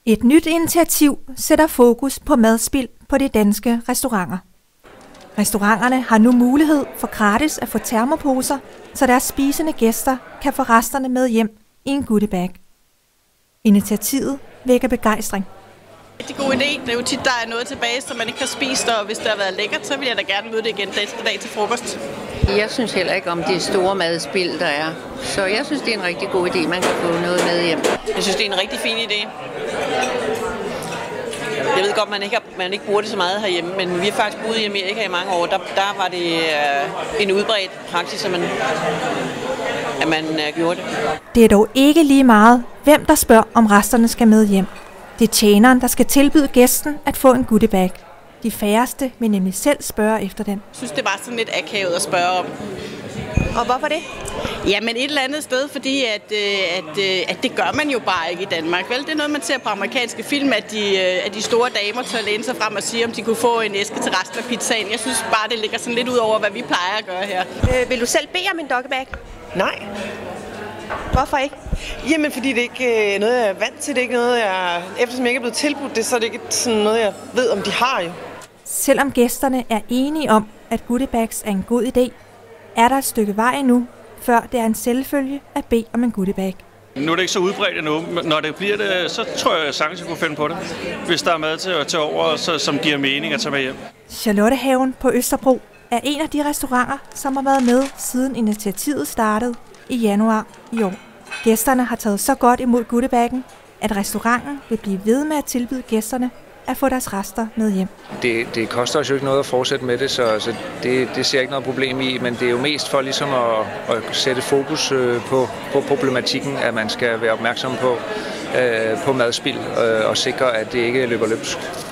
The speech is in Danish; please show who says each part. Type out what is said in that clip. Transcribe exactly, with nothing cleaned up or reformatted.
Speaker 1: Et nyt initiativ sætter fokus på madspild på de danske restauranter. Restauranterne har nu mulighed for gratis at få termoposer, så deres spisende gæster kan få resterne med hjem i en goodiebag. Initiativet vækker begejstring.
Speaker 2: Det er en god idé. Det er jo tit, der er noget tilbage, som man ikke har spist, og hvis det har været lækkert, så vil jeg da gerne møde det igen dag til dag til frokost.
Speaker 3: Jeg synes heller ikke om det store madspild, der er. Så jeg synes, det er en rigtig god idé, man kan få noget med hjem.
Speaker 2: Jeg synes, det er en rigtig fin idé. Jeg ved godt, man ikke, har, man ikke bruger det så meget herhjemme, men vi har faktisk boet i Amerika i mange år. Der, der var det øh, en udbredt praksis, at man, at man øh, gjorde det.
Speaker 1: Det er dog ikke lige meget, hvem der spørger, om resterne skal med hjem. Det er tjeneren, der skal tilbyde gæsten at få en goodiebag. De færreste vil nemlig selv spørge efter den.
Speaker 2: Jeg synes, det var sådan lidt akavet at spørge om.
Speaker 1: Og hvorfor det?
Speaker 2: Jamen et eller andet sted, fordi at, at, at det gør man jo bare ikke i Danmark. Vel, det er noget, man ser på amerikanske film, at de, at de store damer tør læne sig frem og sige, om de kunne få en æske til resten af pizzaen. Jeg synes bare, det ligger sådan lidt ud over, hvad vi plejer at gøre her.
Speaker 4: Øh, vil du selv bede om en doggebag?
Speaker 5: Nej.
Speaker 4: Hvorfor ikke?
Speaker 5: Jamen, fordi det ikke er noget, jeg er vant til. Det er ikke noget, jeg... Eftersom jeg ikke er blevet tilbudt det, så er det ikke sådan noget, jeg ved, om de har jo.
Speaker 1: Selvom gæsterne er enige om, at goodiebags er en god idé, er der et stykke vej endnu, før det er en selvfølge at bede om en goodiebag.
Speaker 6: Nu er det ikke så udbredt endnu, men når det bliver det, så tror jeg, at sagtens jeg kunne finde på det. Hvis der er mad til, til over, så, som giver mening at tage med hjem.
Speaker 1: Charlottehaven på Østerbro er en af de restauranter, som har været med siden initiativet startede i januar i år. Gæsterne har taget så godt imod goodiebagen, at restauranten vil blive ved med at tilbyde gæsterne at få deres rester med hjem.
Speaker 7: Det, det koster os jo ikke noget at fortsætte med det, så, så det, det ser jeg ikke noget problem i, men det er jo mest for ligesom at, at sætte fokus øh, på, på problematikken, at man skal være opmærksom på, øh, på madspild øh, og sikre, at det ikke løber løbsk.